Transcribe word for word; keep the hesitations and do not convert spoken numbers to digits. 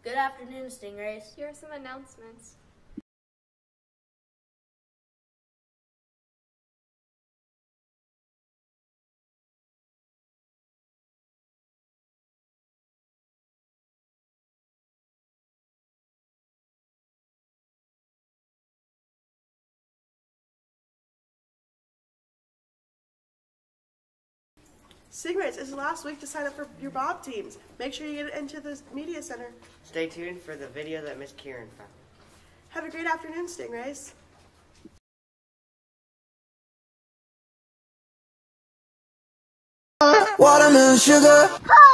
Good afternoon, Stingrays. Here are some announcements. Stingrays, it's the last week to sign up for your Bob teams. Make sure you get it into the media center. Stay tuned for the video that Miss Kieran found. Have a great afternoon, Stingrays. Watermelon sugar.